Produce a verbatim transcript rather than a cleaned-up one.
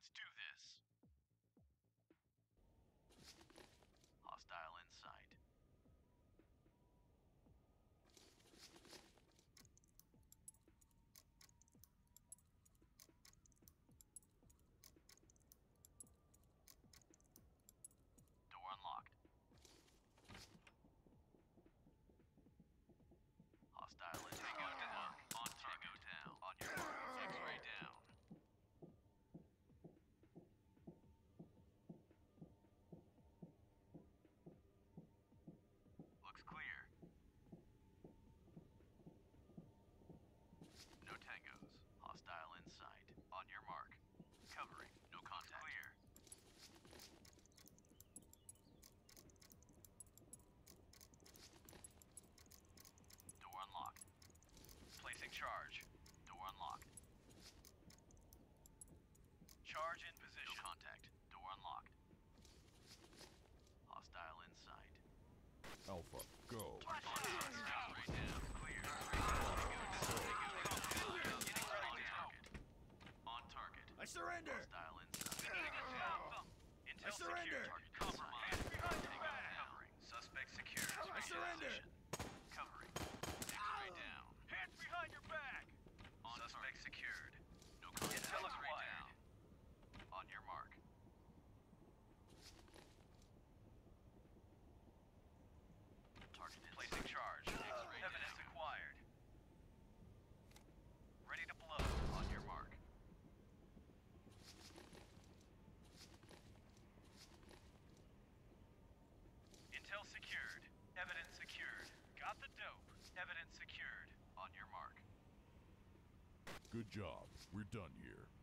Let's do this. Hostile in sight. Door unlocked. Hostile in Tango down. On Tango down. On your mark. X-ray down. Looks clear. No tangos. Hostile in sight. On your mark. Covering. No contact. Clear. Door unlocked. Placing charge. Door unlocked. Charge in position. No contact. Door unlocked. Hostile in sight. Alpha, go. Right down. Clear. On target. I surrender. Hostile in sight. Intel I surrender. Secure. Target compromised. Covering. Suspect secure. I surrender. Position. Covering. X-ray down. Hands behind your back! On Suspect target. Secured. No contact. Intel acquired. Down. On your mark. Target in placing charge. X-ray evidence down. Acquired. Ready to blow. On your mark. Intel secured. Evidence secured. Got the dope. Evidence secured. On your mark. Good job. We're done here.